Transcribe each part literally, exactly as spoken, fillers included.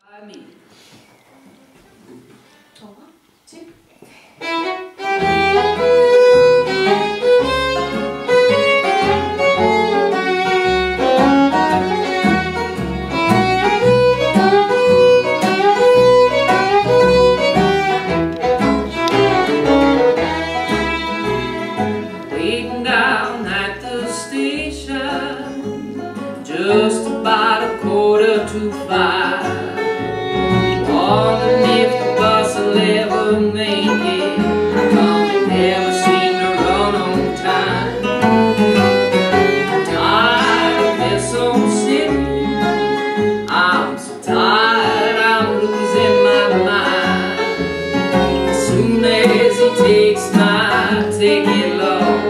I mean. One, two. Waiting down at the station, just about a quarter to five. Wondering if the bus will ever make it. How come it never seemed to run on time? Tired of this old city, I'm so tired I'm losing my mind. As soon as he takes my ticket, Lord,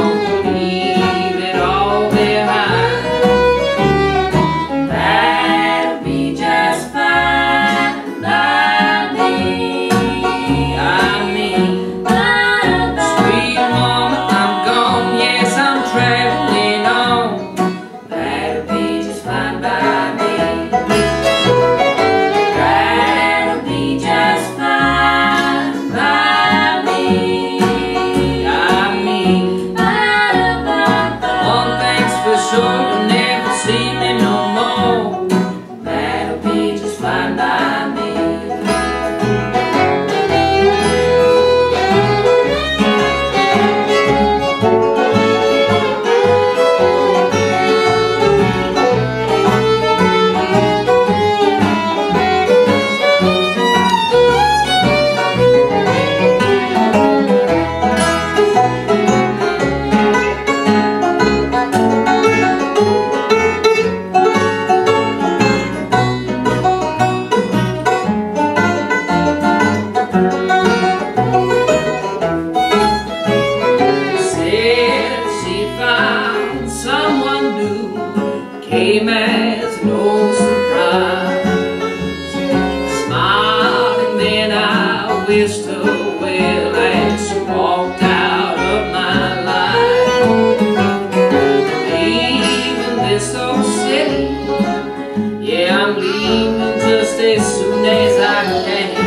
came as no surprise. Smiled and then I wished her well as she walked out of my life. Leaving this old city, yeah, I'm leaving just as soon as I can.